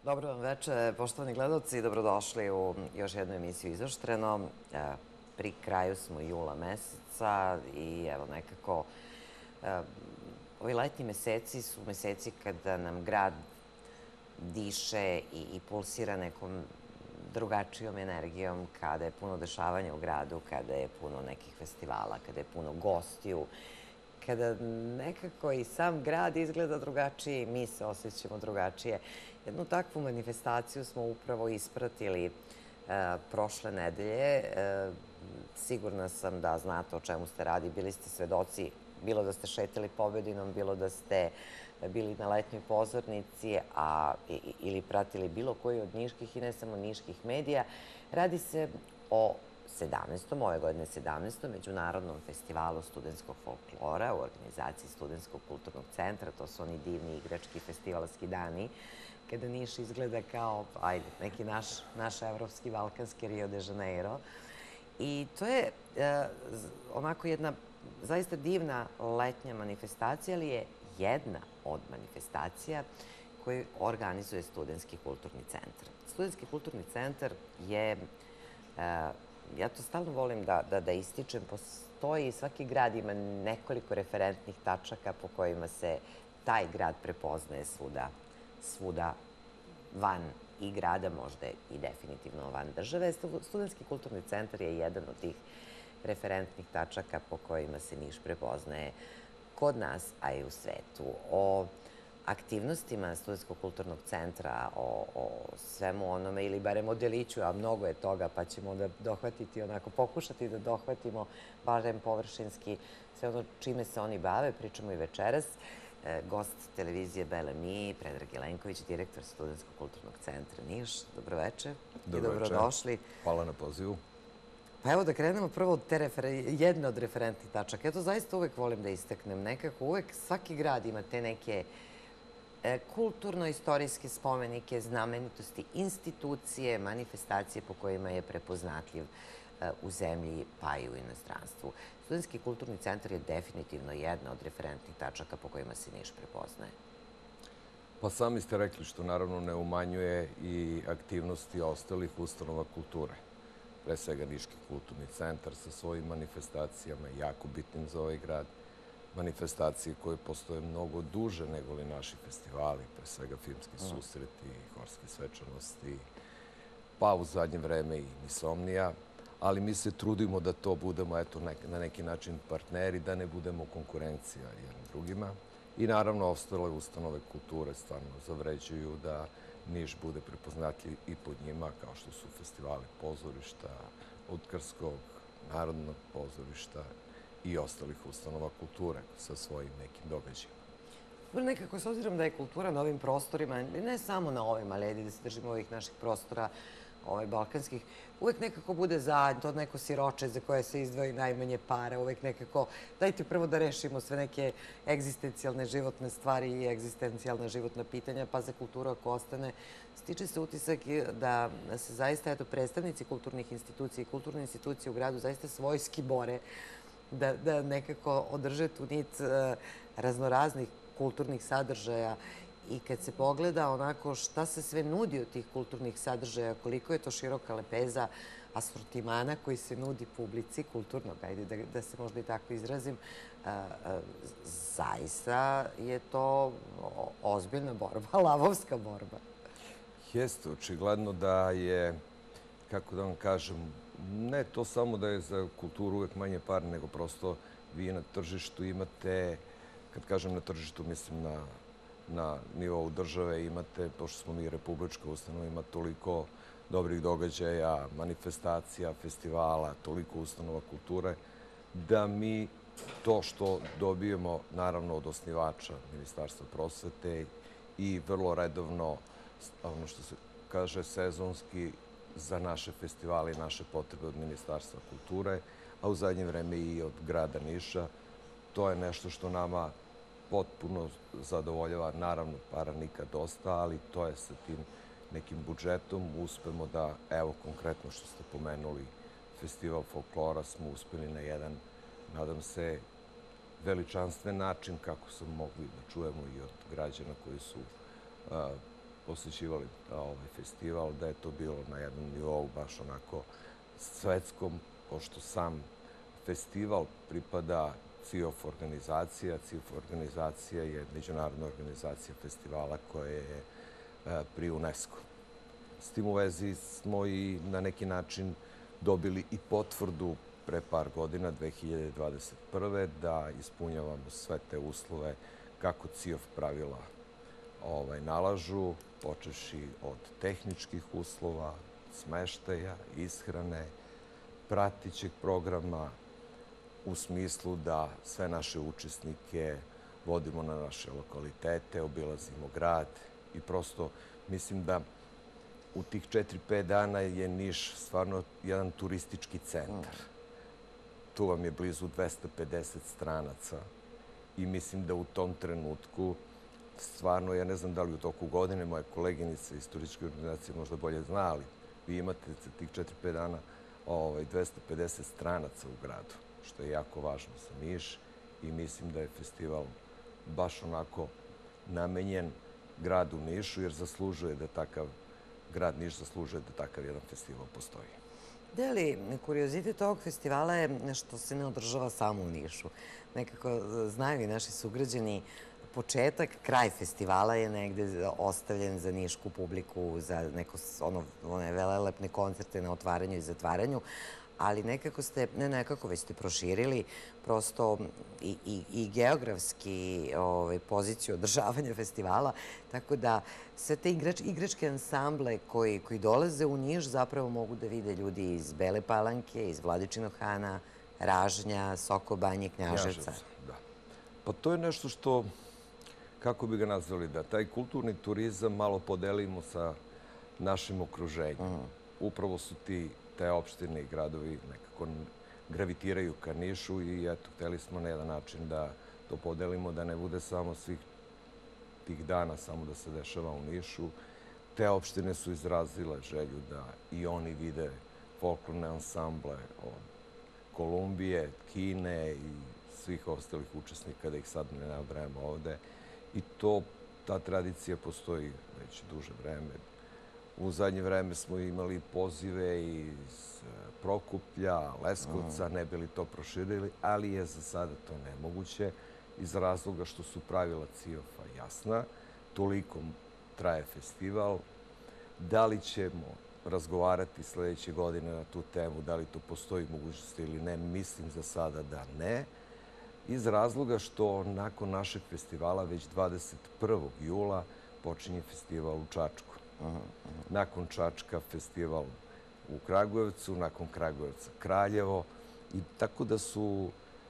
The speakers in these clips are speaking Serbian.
Dobro vam veče, poštovani gledalci, dobrodošli u još jednu emisiju Izoštreno. Pri kraju smo jula meseca i evo nekako ovi letnji meseci su meseci kada nam grad diše i pulsira nekom drugačijom energijom, kada je puno dešavanja u gradu, kada je puno nekih festivala, kada je puno gostiju, kada nekako i sam grad izgleda drugačije i mi se osjećamo drugačije. Jednu takvu manifestaciju smo upravo ispratili prošle nedelje. Sigurna sam da znate o čemu ste radi. Bili ste svedoci, bilo da ste šetali Pobedinom, bilo da ste bili na letnjoj pozornici ili pratili bilo koji od niških i ne samo niških medija. Radi se o 17. ove godine 17. Međunarodnom festivalu studentskog folklora u organizaciji Studentskog kulturnog centra. To su oni divni igrački festivalski dani kada Niš izgleda kao, neki naš evropski, balkanski Rio de Janeiro. I to je onako jedna zaista divna letnja manifestacija, ali je jedna od manifestacija koju organizuje Studentski kulturni centar. Studentski kulturni centar je, ja to stalno volim da ističem, postoji, svaki grad ima nekoliko referentnih tačaka po kojima se taj grad prepoznaje svuda van i grada, možda i definitivno van države. Studentski kulturni centar je jedan od tih referentnih tačaka po kojima se Niš prepoznaje kod nas, a i u svetu. O aktivnostima Studentskog kulturnog centra, o svemu onome, ili barem o deliću, a mnogo je toga, pa ćemo onda dohvatiti, onako pokušati da dohvatimo barem površinski sve ono čime se oni bave, pričamo i večeras. Gost televizije Belemi, Predrag Jelenković, direktor Studentskog kulturnog centra Niš. Dobroveče i dobrodošli. Hvala na pozivu. Pa evo da krenemo prvo od jedne od referentnih tačaka. Ja to zaista uvek volim da istaknem. Nekako uvek svaki grad ima te neke kulturno-istorijske spomenike, znamenitosti, institucije, manifestacije po kojima je prepoznatljiv u zemlji pa i u inostranstvu. Studentski kulturni centar je definitivno jedna od referentnih tačaka po kojima se Niš prepoznaje. Pa sami ste rekli što naravno ne umanjuje i aktivnosti ostalih ustanova kulture. Pre svega Niški kulturni centar sa svojim manifestacijama, jako bitnim za ovaj grad. Manifestacije koje postoje mnogo duže nego li naši festivali, pre svega filmski susreti, horske svečanosti, pa u zadnje vreme i Misomnija. Ali mi se trudimo da to budemo na neki način partneri, da ne budemo konkurencija jednim drugima. I naravno ostale ustanove kulture stvarno zavređuju da Niš bude prepoznatljiv i pod njima, kao što su festivali pozorišta, Utkarskog, Narodnog pozorišta i ostalih ustanova kulture sa svojim nekim događajima. Nekako, s obzirom da je kultura na ovim prostorima, ne samo na ovim, ali da se držimo ovih naših prostora, balkanskih, uvek nekako bude zajedno, to neko siroče za koje se izdvoji najmanje para, uvek nekako, dajte prvo da rešimo sve neke egzistencijalne životne stvari i egzistencijalna životna pitanja, pa za kulturu ako ostane. Stiče se utisak da se zaista, predstavnici kulturnih institucija i kulturne institucije u gradu zaista svojski bore da nekako održe tu nit raznoraznih kulturnih sadržaja. I kad se pogleda onako šta se sve nudi od tih kulturnih sadržaja, koliko je to široka lepeza asortimana koji se nudi publici kulturnog, ajde da se možda i tako izrazim, zaista je to ozbiljna borba, lavovska borba. Jeste, očigledno da je, kako da vam kažem, ne to samo da je za kulturu uvek manje par, nego prosto vi na tržištu imate, kad kažem na tržištu, mislim na nivou države imate, pošto smo mi republička ustanova, ima toliko dobrih događaja, manifestacija, festivala, toliko ustanova kulture, da mi to što dobijemo, naravno, od osnivača Ministarstva prosvete i vrlo redovno, ono što se kaže, sezonski za naše festivale i naše potrebe od Ministarstva kulture, a u zadnje vreme i od grada Niša, to je nešto što nama potpuno zadovoljava. Naravno, para nikad dosta, ali to je sa tim nekim budžetom uspemo da, evo konkretno što ste pomenuli, festival folklora smo uspeli na jedan, nadam se, veličanstven način kako smo mogli da čujemo i od građana koji su posjećivali festival, da je to bilo na jednom nivou baš onako svetskom, pošto sam festival pripada CIOF organizacija. CIOF organizacija je međunarodna organizacija festivala koja je pri UNESCO. S tim u vezi smo i na neki način dobili i potvrdu pre par godina, 2021. da ispunjavamo sve te uslove kako CIOF pravila nalažu, počevši od tehničkih uslova, smeštaja, ishrane, pratećeg programa, u smislu da sve naše učesnike vodimo na naše lokalitete, obilazimo grad i prosto mislim da u tih 4-5 dana je Niš stvarno jedan turistički centar. Tu vam je blizu 250 stranaca i mislim da u tom trenutku stvarno, ja ne znam da li u toku godine, moje koleginice iz turističke organizacije možda bolje zna, ali vi imate za tih 4-5 dana 250 stranaca u gradu, što je jako važno za Niš i mislim da je festival baš onako namenjen gradu Nišu, jer zaslužuje da takav grad Niš zaslužuje da takav jedan festival postoji. Da li kuriozitet ovog festivala je što se ne održava samo u Nišu? Nekako znaju i naši sugrađani, početak, kraj festivala je negde ostavljen za nišku publiku, za one velelepne koncerte na otvaranju i zatvaranju, ali nekako ste, ne nekako, već ste proširili prosto i geografski poziciju održavanja festivala, tako da sve te igračke ansamble koji dolaze u Niš zapravo mogu da vide ljudi iz Bele Palanke, iz Vladičinog Hana, Ražnja, Sokobanje, Knjaževca. Da. Pa to je nešto što, kako bi ga nazvali, da taj kulturni turizam malo podelimo sa našim okruženjem. Upravo su te opštine i gradovi nekako gravitiraju ka Nišu i eto, hteli smo na jedan način da to podelimo, da ne bude samo svih tih dana samo da se dešava u Nišu. Te opštine su izrazile želju da i oni vide folklorne ansamble od Kolumbije, Kine i svih ostalih učesnika, da ih sad ne nabrajamo ovde. I ta tradicija postoji već duže vreme. U zadnje vreme smo imali pozive iz Prokuplja, Leskovca, ne bi li to proširili, ali je za sada to nemoguće iz razloga što su pravila CIOF-a jasna. Toliko traje festival. Da li ćemo razgovarati sledeće godine na tu temu, da li to postoji mogućnost ili ne, mislim za sada da ne. Iz razloga što nakon našeg festivala već 21. jula počinje festival u Čačku. Nakon Čačka festival u Kragujevcu, nakon Kragujevca Kraljevo. I tako da su,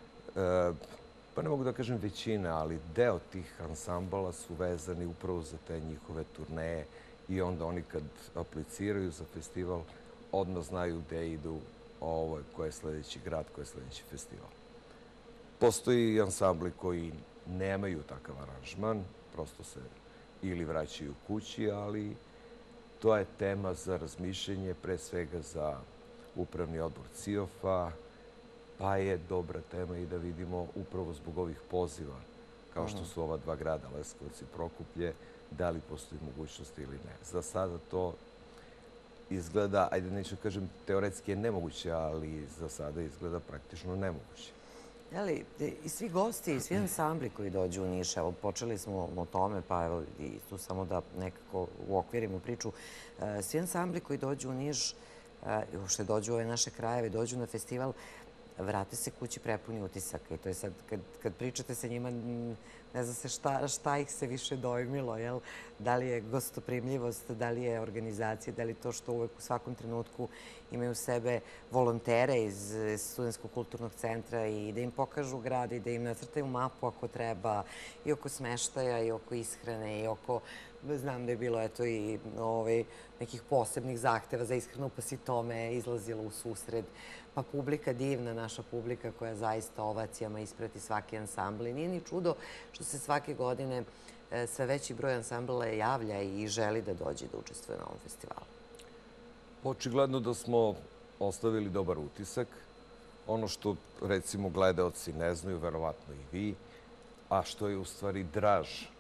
pa ne mogu da kažem većina, ali deo tih ansambala su vezani upravo za te njihove turneje i onda oni kad apliciraju za festival odmah znaju gde idu, koji je sledeći grad, koji je sledeći festival. Postoji i ansambli koji nemaju takav aranžman, prosto se ili vraćaju kući, ali to je tema za razmišljanje, pre svega za upravni odbor CIOF-a, pa je dobra tema i da vidimo upravo zbog ovih poziva, kao što su ova dva grada, Leskovac i Prokuplje, da li postoji mogućnost ili ne. Za sada to izgleda, ajde neću kažem teoretski je nemoguće, ali za sada izgleda praktično nemoguće. Ali i svi gosti i svi ansambli koji dođu u Niš, evo počeli smo o tome, pa evo i tu samo da nekako uokvirimo priču, svi ansambli koji dođu u Niš, uopšte dođu u ove naše krajeve, dođu na festival, vrate se kući prepuni utisaka i to je sad, kad pričate sa njima, ne zna se šta ih se više dojmilo, jel? Da li je gostoprimljivost, da li je organizacija, da li to što uvek u svakom trenutku imaju sebe volontere iz Studentskog kulturnog centra i da im pokažu grad i da im nacrtaju mapu ako treba i oko smeštaja i oko ishrane i oko, znam da je bilo eto i nekih posebnih zahteva za ishranu, pa si tome izlazilo u susret. Pa publika, divna naša publika koja zaista ovacijama isprati svaki ansambl. I nije ni čudo što se svake godine sve veći broj ansambla javlja i želi da dođe da učestvuje na ovom festivalu. Očigledno da smo ostavili dobar utisak. Ono što, recimo, gledaoci ne znaju, verovatno i vi, a što je u stvari draž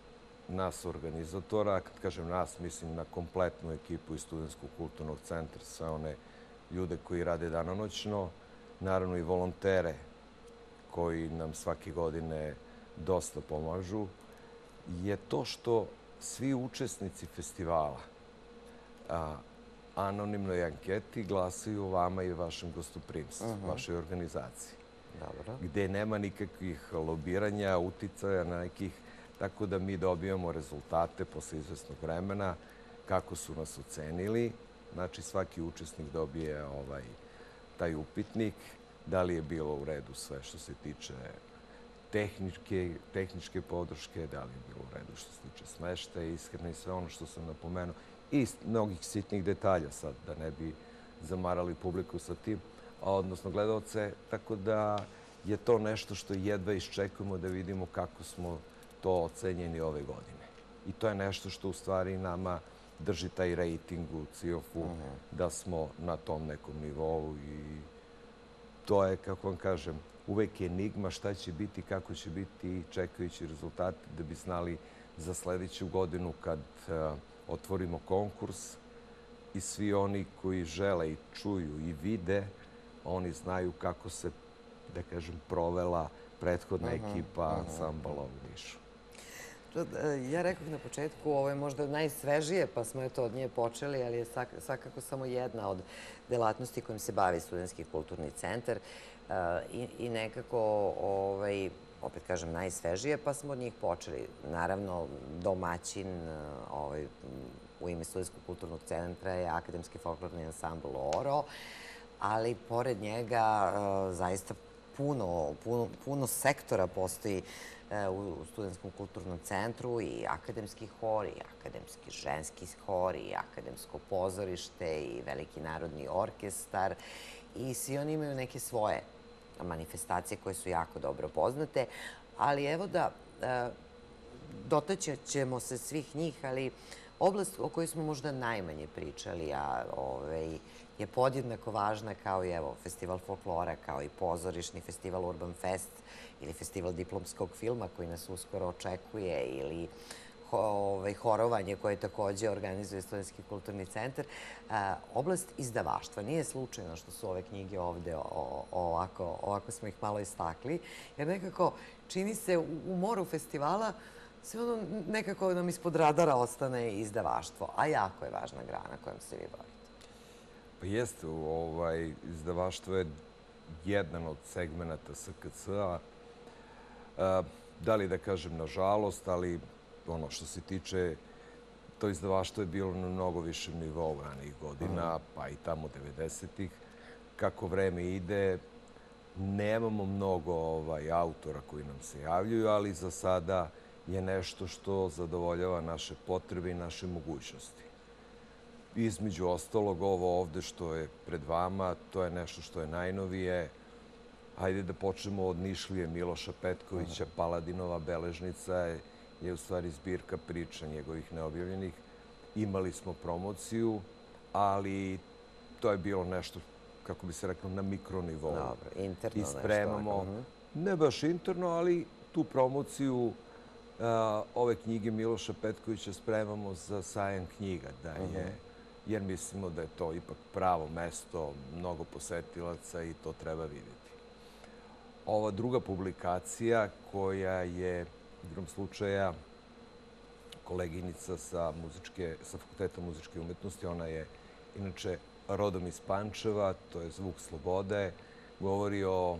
nas organizatora. Kad kažem nas, mislim na kompletnu ekipu iz Studentskog kulturnog centra, sve one ljude koji rade danonoćno, naravno i volontere koji nam svake godine dosta pomažu, je to što svi učesnici festivala anonimnoj anketi glasaju vama i vašem gostoprimstvu, vašoj organizaciji. Dobro. Gde nema nikakvih lobiranja, uticaja na nekih, tako da mi dobijamo rezultate posle izvesnog vremena, kako su nas ocenili. Znači, svaki učesnik dobije taj upitnik, da li je bilo u redu sve što se tiče tehničke podrške, da li je bilo u redu što se tiče smeštaja, ishrane i sve ono što sam napomenuo. I mnogih sitnih detalja sad, da ne bi zamarali publiku sa tim, odnosno gledalce, tako da je to nešto što jedva iščekujemo da vidimo kako smo to ocenjeni ove godine. I to je nešto što u stvari nama drži taj rejting u CIOF-u, da smo na tom nekom nivou i to je, kako vam kažem, uvek enigma šta će biti, kako će biti, čekajući rezultate da bi znali za sledeću godinu kad otvorimo konkurs i svi oni koji žele i čuju i vide, oni znaju kako se, da kažem, provela prethodna ekipa ansambala u Nišu. Ja rekao na početku, ovo je možda najsvežije, pa smo od nje počeli, ali je svakako samo jedna od delatnosti kojim se bavi Studentski kulturni centar i nekako, opet kažem, najsvežije, pa smo od njih počeli. Naravno, domaćin u ime Studentskog kulturnog centra je Akademski folklorni ansambl ORO, ali pored njega zaista puno sektora postoji u Studentskom kulturnom centru, i akademski hor, i akademski ženski hor, i akademsko pozorište, i veliki narodni orkestar, i svi oni imaju neke svoje manifestacije koje su jako dobro poznate, ali evo da dotaći ćemo se svih njih, ali oblast o kojoj smo možda najmanje pričali, a je podjednako važna kao i Festival folklora, kao i pozorišni festival Urban Fest ili festival diplomskog filma koji nas uskoro očekuje, ili horovanje koje takođe organizuje Studentski kulturni centar. Oblast izdavaštva. Nije slučajno što su ove knjige ovde, ovako smo ih malo istakli, jer nekako čini se u moru festivala sve ono nekako nam ispod radara ostane izdavaštvo, a jako je važna grana kojom se vi bavite. Pa jeste, izdavaštvo je jedan od segmenata SKC-a. Da li da kažem nažalost, ali ono što se tiče, to izdavaštvo je bilo na mnogo višem nivou ranih godina, pa i tamo 90-ih. Kako vreme ide, nemamo mnogo autora koji nam se javljaju, ali za sada je nešto što zadovoljava naše potrebe i naše mogućnosti. Između ostalog, ovo ovde što je pred vama, to je nešto što je najnovije. Hajde da počnemo od Nišlije Miloša Petkovića, Paladinova beležnica je u stvari zbirka priča njegovih neobjavljenih. Imali smo promociju, ali to je bilo nešto, kako bi se reklo, na mikronivou. Dobro, interno nešto. I spremamo, ne baš interno, ali tu promociju ove knjige Miloša Petkovića spremamo za sajam knjiga, jer mislimo da je to ipak pravo mesto, mnogo posetilaca i to treba vidjeti. Ova druga publikacija koja je, igrom slučaja, koleginica sa Fakulteta muzičke umetnosti, ona je inače rodom iz Pančeva, to je Zvuk slobode, govori o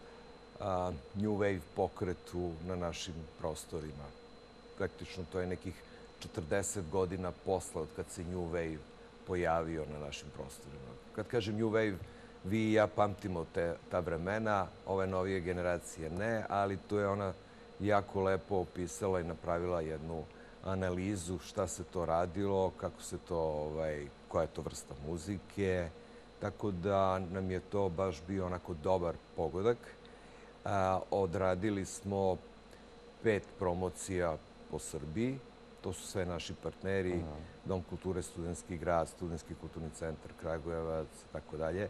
New Wave pokretu na našim prostorima. Praktično to je nekih 40 godina posle od kad se New Wave pojavio na našim prostorima. Kad kažem New Wave, vi i ja pamtimo ta vremena, ove novije generacije ne, ali tu je ona jako lepo opisala i napravila jednu analizu šta se to radilo, kako se to, koja je to vrsta muzike, tako da nam je to baš bio onako dobar pogodak. Odradili smo 5 promocija po Srbiji. To su sve naši partneri, Dom kulture Studentski grad, Studentski kulturni centar Kragujevac, tako dalje.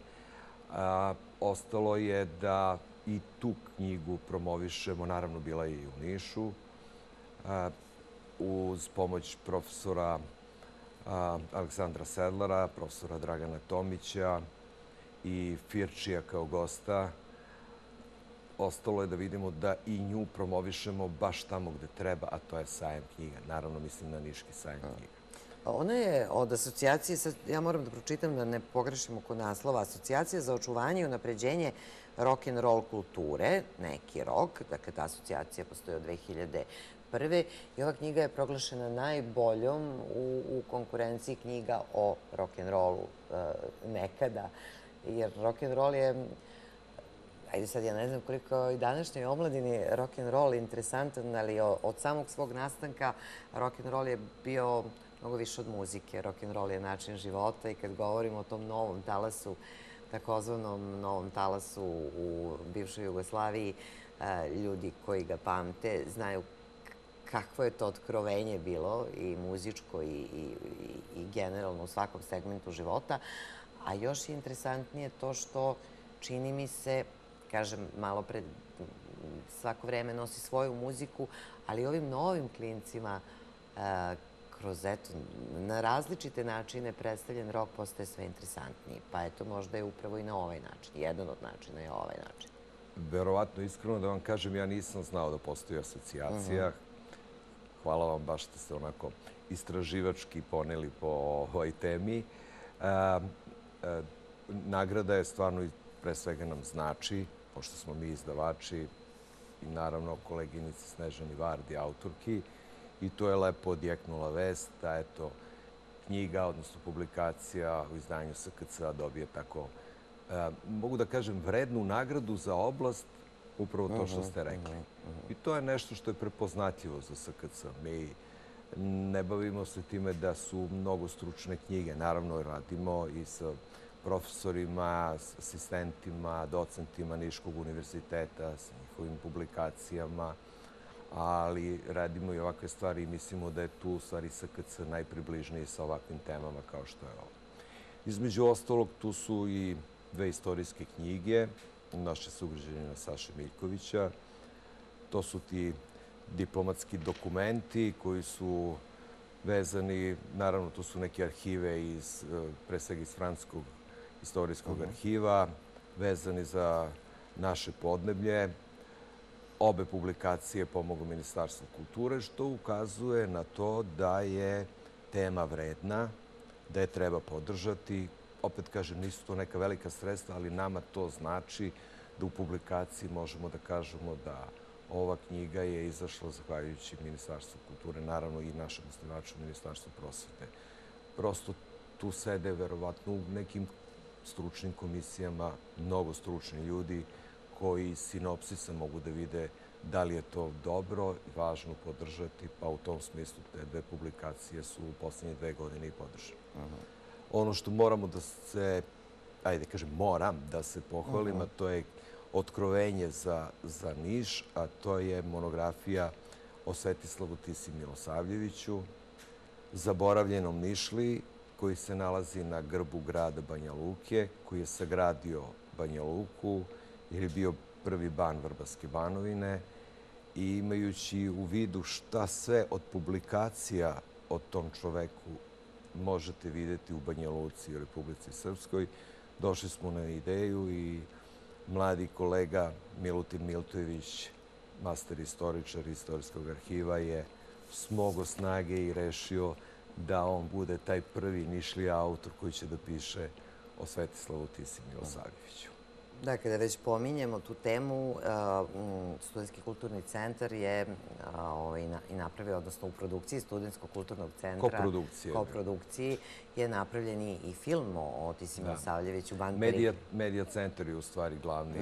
Ostalo je da i tu knjigu promovišemo, naravno bila je i u Nišu. uz pomoć profesora Aleksandra Sedlara, profesora Dragana Tomića i Firčija kao gosta. Ostalo je da vidimo da i nju promovišemo baš tamo gde treba, a to je sajam knjiga. Naravno, mislim na Niški sajam knjiga. Ona je od asocijacije, ja moram da pročitam da ne pogrešim oko naslova, Asocijacija za očuvanje i unapređenje rock'n'roll kulture, neki rok, dakle ta asocijacija postoji od 2001. I ova knjiga je proglašena najboljom u konkurenciji knjiga o rock'n'rollu nekada, jer rock'n'roll je, ajde sad ja ne znam koliko i današnjoj omladini rock'n'roll interesantan, ali od samog svog nastanka rock'n'roll je bio mnogo više od muzike. Rock'n'roll je način života i kad govorimo o tom novom talasu, takozvanom novom talasu u bivšoj Jugoslaviji, ljudi koji ga pamte znaju kakvo je to otkrovenje bilo i muzičko i generalno u svakom segmentu života. A još je interesantnije to što čini mi se, kažem, malo pred svako vreme nosi svoju muziku, ali ovim novim klincima kroz, eto, na različite načine predstavljen rok postaje sve interesantniji. Pa eto, možda je upravo i na ovaj način. Jedan od načina je ovaj način. Verovatno, iskreno da vam kažem, ja nisam znao da postoji asocijacija. Hvala vam baš što ste onako istraživački poneli po ovoj temi. Nagrada je stvarno, pre svega nam znači, pošto smo mi izdavači i naravno koleginici Snežani Vardi, autorki, i to je lepo odjeknula vest da eto knjiga, odnosno publikacija u izdanju SKC-a dobije tako, mogu da kažem, vrednu nagradu za oblast, upravo to što ste rekli. I to je nešto što je prepoznatljivo za SKC. Mi ne bavimo se time da su mnogo stručne knjige. Naravno, radimo i sa profesorima, asistentima, docentima Niškog univerziteta, sa njihovim publikacijama, ali radimo i ovakve stvari i mislimo da je tu u stvari SKC najpribližniji sa ovakvim temama kao što je ovo. Između ostalog, tu su i dve istorijske knjige naše sugrađanina Saše Miljkovića. To su ti diplomatski dokumenti koji su vezani, naravno, to su neke arhive iz, pre svega iz Francuskog istorijskog arhiva, vezani za naše podneblje. Obe publikacije pomoglo Ministarstvo kulture, što ukazuje na to da je tema vredna, da je treba podržati. Opet kažem, nisu to neka velika sredstva, ali nama to znači da u publikaciji možemo da kažemo da ova knjiga je izašla zahvaljujući Ministarstvu kulture, naravno i našem osnivaču Ministarstvu prosvete. Prosto tu sede verovatno u nekim stručnim komisijama mnogo stručni ljudi koji sinopsisa mogu da vide da li je to dobro i važno podržati, pa u tom smislu te dve publikacije su u poslednje 2 godine i podržane. Ono što moramo da se, ajde kažem, moram da se pohvalim, a to je otkrovenje za Niš, a to je monografija o Svetislavu Tisi Milosavljeviću, zaboravljenom Nišliji, koji se nalazi na grbu grada Banja Luke, koji je sagradio Banja Luku, jer je bio prvi ban Vrbarske banovine, i imajući u vidu šta sve od publikacija o tom čoveku možete videti u Banja Luci i u Republici Srpskoj, došli smo na ideju i mladi kolega Milutin Miltojević, master istoričar Istorijskog arhiva, je smogao snage i rešio da on bude taj prvi Nišlija autor koji će da piše o Svetislavu Tisi Milosavljeviću. Da, kada već pominjemo tu temu, Studentski kulturni centar je i napravio, odnosno u produkciji Studentskog kulturnog centra, koprodukciji, je napravljen i film o Tisi Milosavljeviću. Medija centar je u stvari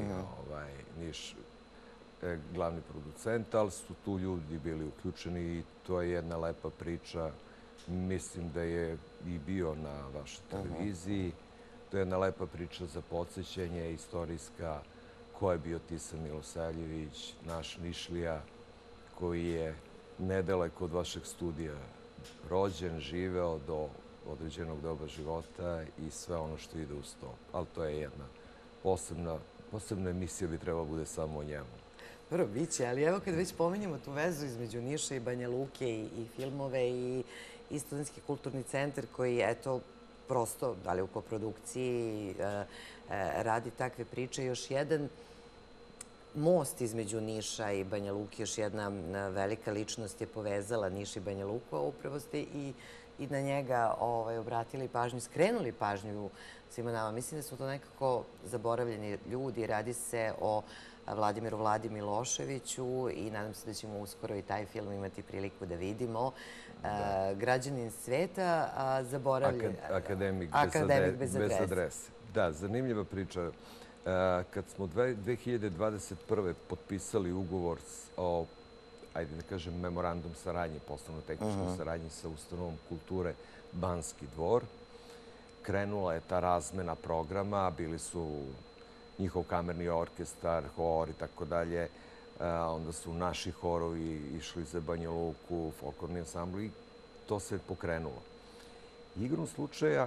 glavni producent, ali su tu ljudi bili uključeni i to je jedna lepa priča. Mislim da je i bio na vašoj televiziji. To je jedna lepa priča za podsjećanje, istorijska, ko je bio Tisa Milosavljević, naš Nišlija, koji je nedaleko od vašeg studija rođen, živeo do određenog doba života i sve ono što ide uz to. Ali to je jedna posebna emisija, bi trebalo bude samo o njemu. Dobro, biće, ali evo kad već pominjemo tu vezu između Niša i Banja Luke i filmove i Studentski kulturni centar koji, eto, prosto, da li u koprodukciji, radi takve priče. Još jedan most između Niša i Banja Luke, još jedna velika ličnost je povezala Niš i Banja Luku, a upravo ste i na njega obratili pažnju, skrenuli pažnju svima nama. Mislim da su to nekako zaboravljeni ljudi. Radi se o Vladimiru Vladi Miloševiću i nadam se da ćemo uskoro i taj film imati priliku da vidimo. Građanin sveta, zaboravljen... Akademik bez adrese. Da, zanimljiva priča. Kad smo 2021. potpisali ugovor o, ajde da kažem, memorandum saradnje, poslovno-tehničkoj saradnji sa Ustanovom kulture Banski dvor, krenula je ta razmena programa, bili su njihov kamerni orkestar, hor i tako dalje. Onda su naši horovi išli za Banja Luku, folklorni ansambl i to se pokrenulo. Igrom slučaja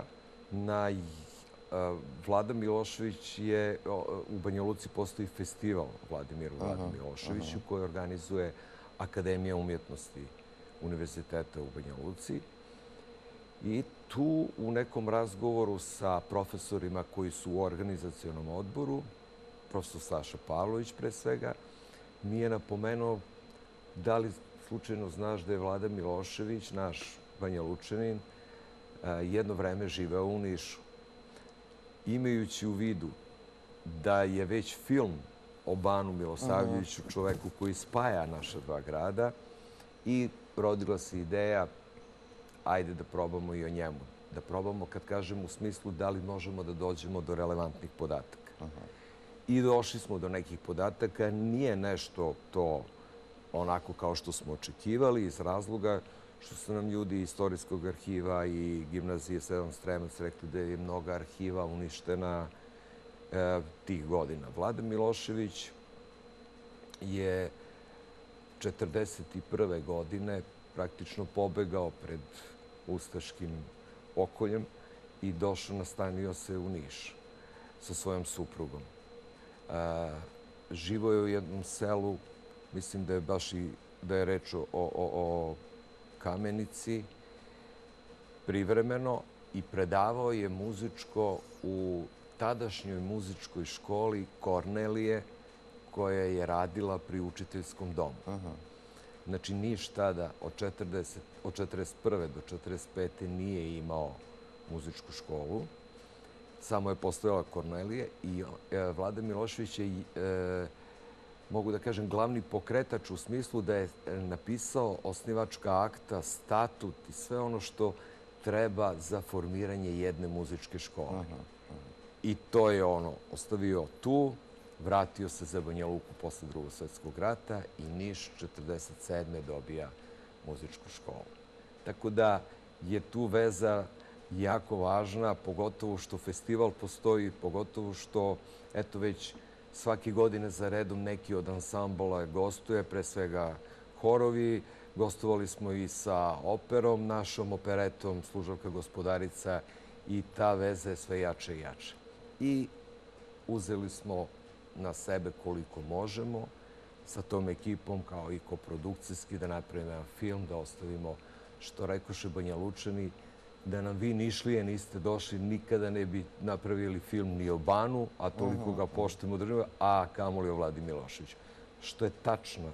Vlada Milošević je, u Banja Luci postoji festival Vladimiru Vladi Miloševiću koji organizuje Akademija umjetnosti Univerziteta u Banja Luci. I tu u nekom razgovoru sa profesorima koji su u organizacionom odboru, profesor Saša Pavlović pre svega, mi je napomenuo da li slučajno znaš da je Vlada Milošević, naš Banja Lučanin, jedno vreme živeo u Nišu. Imajući u vidu da je već film o Banu Milosavljeviću, čoveku koji spaja naša dva grada, i rodila se ideja ajde da probamo i o njemu. Da probamo, kad kažem, u smislu da li možemo da dođemo do relevantnih podataka. I došli smo do nekih podataka. Nije nešto to onako kao što smo očekivali iz razloga što su nam ljudi Istorijskog arhiva i gimnazije Stevan Stremac rekli da je mnoga arhiva uništena tih godina. Vlada Milošević je 1941. godine praktično pobegao pred ustaškim okoljem i nastanio se u Niš sa svojom suprugom. Živo je u jednom selu, mislim da je baš i da je reč o Kamenici, privremeno, i predavao je muzičko u tadašnjoj muzičkoj školi Kornelije koja je radila pri učiteljskom domu. Znači, Niš tada od 1941. do 1945. nije imao muzičku školu. Samo je postojala Kornelije i Vlada Milošević je, mogu da kažem, glavni pokretač u smislu da je napisao osnivačka akta, statut i sve ono što treba za formiranje jedne muzičke škole. I to je ostavio tu, vratio se za Banja Luku posle Drugog svjetskog rata i Niš 1947. dobija muzičku školu. Tako da je tu veza jako važna, pogotovo što festival postoji, pogotovo što, eto, već svake godine za redom neki od ansambla gostuje, pre svega horovi. Gostovali smo i sa operom, našom operetom Služavka gospodarica, i ta veza je sve jača i jača. I uzeli smo na sebe koliko možemo sa tom ekipom, kao i koprodukcijski, da napravimo jedan film, da ostavimo, što rekoše Banja Lučani, da nam vi Nišlije niste došli, nikada ne bi napravili film ni o Banu, a toliko ga poštujemo država, a kamoli o Vladi Miloševiću. Što je tačno.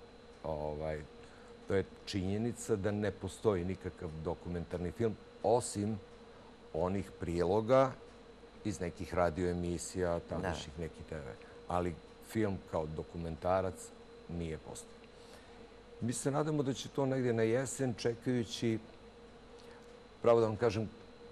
To je činjenica da ne postoji nikakav dokumentarni film, osim onih priloga iz nekih radioemisija, tadašnjih nekih TV. Ali film kao dokumentarac nije postoji. Mi se nadamo da će to negdje na jesen, čekajući, pravo da vam kažem,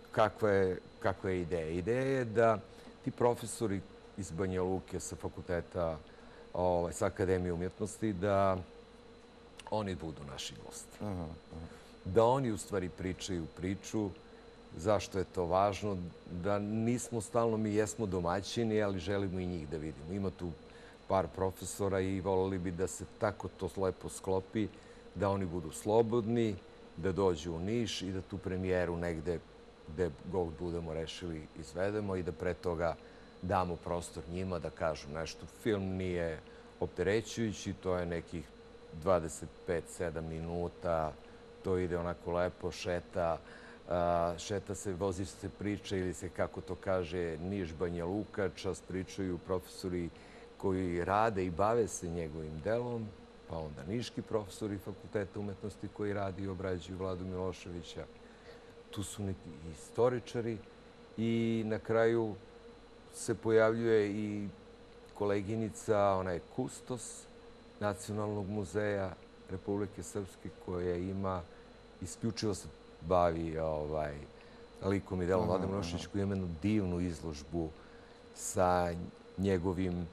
kakva je ideja. Ideja je da ti profesori iz Banja Luke sa fakulteta, sa Akademije umjetnosti, da oni budu naši gosti. Da oni u stvari pričaju priču, zašto je to važno, da nismo stalno, mi jesmo domaćini, ali želimo i njih da vidimo. Ima tu par profesora i volili bi da se tako to lepo sklopi, da oni budu slobodni, da dođu u Niš i da tu premijeru negde gde god budemo rešili izvedemo i da pre toga damo prostor njima da kažu nešto. Film nije opterećujući, to je nekih 25-7 minuta, to ide onako lepo, šeta se, vozi se priča ili se, kako to kaže, Niš Banja Luka, čas pričaju profesori koji rade i bave se njegovim delom, pa onda niški profesori Fakulteta umetnosti koji radi i obrađuju Vladu Miloševića. Tu su neki istoričari i na kraju se pojavljuje i koleginica, ona je kustos Nacionalnog muzeja Republike Srpske koja ima, isključivo se bavi likom i delom Vlade Miloševića, koji ima jednu divnu izložbu sa njegovim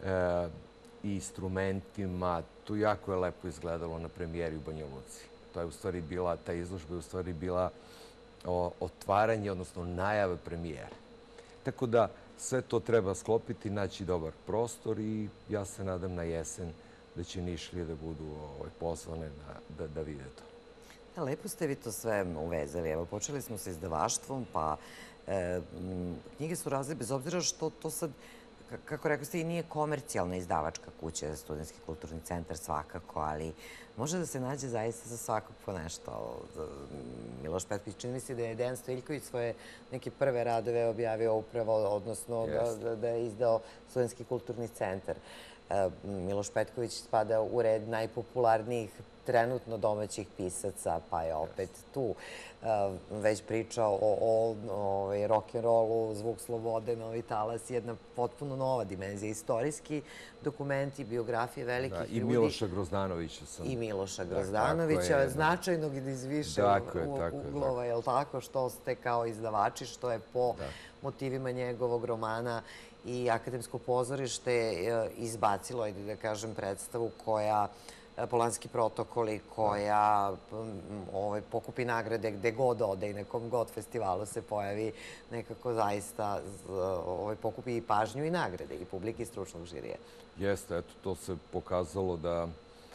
instrumentima. To jako je lepo izgledalo na premijeri u Banja Luci. To je u stvari bila, ta izložba je u stvari bila otvaranje, odnosno najava premijere. Tako da sve to treba sklopiti, naći dobar prostor i ja se nadam na jesen da će Nišlije da budu pozvane da vide to. Lepo ste vi to sve uvezali. Evo, počeli smo sa izdavaštvom, pa knjige su razne, bez obzira što to sad, kako rekao ste, i nije komercijalna izdavačka kuća, Studentski kulturni centar svakako, ali može da se nađe zaista za svakog po nešto. Miloš Petković, čini mi se da je Dejan Stojiljković svoje neke prve radove objavio upravo, odnosno da je izdao Studentski kulturni centar. Miloš Petković spada u red najpopularnijih trenutno domaćih pisaca, pa je opet tu već pričao o rock'n'rollu, Zvuk slobode, Novi talas, jedna potpuno nova dimenzija. Istorijski dokumenti, biografije velikih ljudi. I Miloša Grozdanovića sam. I Miloša Grozdanovića, značajnog iz više uglova, je li tako, što ste kao izdavači, što je po motivima njegovog romana i Akademsko pozorište izbacilo, da kažem, predstavu koja Polanski protokoli, koja pokupi nagrade gde god ode i nekom god festivalu se pojavi, nekako zaista pokupi i pažnju i nagrade i publike i stručnog žirija. Jeste, eto, to se pokazalo da,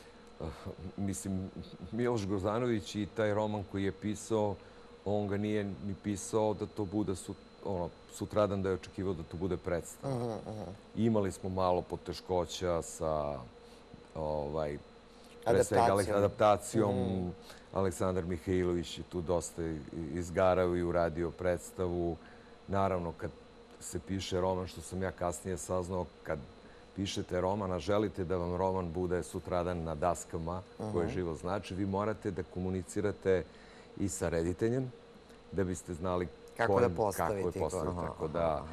mislim, Miloš Grozdanović i taj roman koji je pisao, on ga nije ni pisao da to bude sutradan, da je očekivao da to bude predstava. Imali smo malo poteškoća sa adaptacijom. Aleksandar Mihajlović je tu dosta izgarao i uradio predstavu. Naravno, kad se piše roman, što sam ja kasnije saznao, kad pišete roman, a želite da vam roman bude sutradan na daskama, koje živo znači, vi morate da komunicirate i sa rediteljem, da biste znali kako je postaviti. Tako da,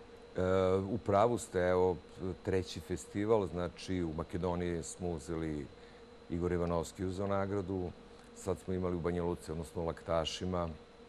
u pravu ste, evo, treći festival, znači u Makedoniji smo uzeli, Igor Ivanovski uzeo nagradu, sad smo imali u Banja Luci, odnosno u Laktašima,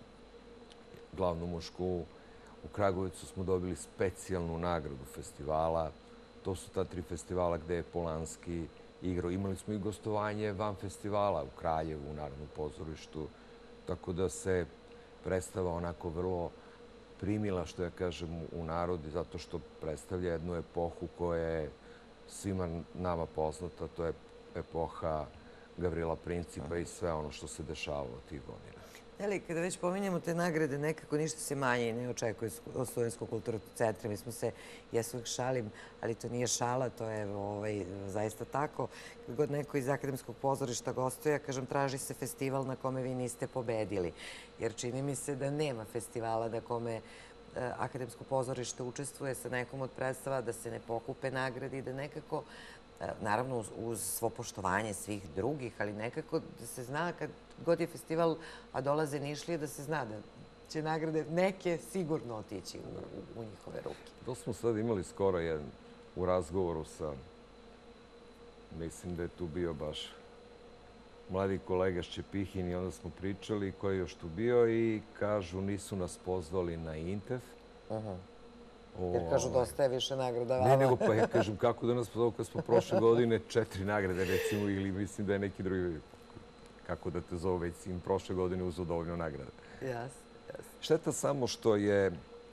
glavnu mušku. U Kragujevcu smo dobili specijalnu nagradu festivala. To su ta 3 festivala gde je Polanski igrao. Imali smo i gostovanje van festivala u Kraljevu, u Narodnom pozorištu, tako da se predstava onako vrlo primila, što ja kažem, u narodi, zato što predstavlja jednu epohu koja je svima nama poznata. To je epoha Gavrila Principa i sve ono što se dešavalo tih godina. Ali kada već pominjemo te nagrade, nekako ništa se manje i ne očekuje od Studentskog kulturnog centra. Mi smo se, ja se uvijek šalim, ali to nije šala, to je zaista tako. Kad god neko iz Akademskog pozorišta gostuje, kažem, traži se festival na kome vi niste pobedili. Jer čini mi se da nema festivala na kome Akademsko pozorište učestvuje sa nekom od predstava, da se ne pokupe nagrade i da nekako, naravno uz svo poštovanje svih drugih, ali nekako da se zna kad god je festival, a dolaze Nišlije, da se zna da će nagrade neke sigurno otići u njihove ruke. To smo sad imali skoro jedan u razgovoru sa, mislim da je tu bio baš mladi kolega Šćepihin i onda smo pričali ko je još tu bio i kažu nisu nas pozvali na Intef. Jer kažu dosta je više nagrada vama. Ne, nego pa ja kažem kako da nas pozvali kad smo prošle godine 4 nagrade recimo ili mislim da je neki drugi, kako da te zove, već im prošle godine uzeo dovoljno nagrada. Jasno. Šteta samo što je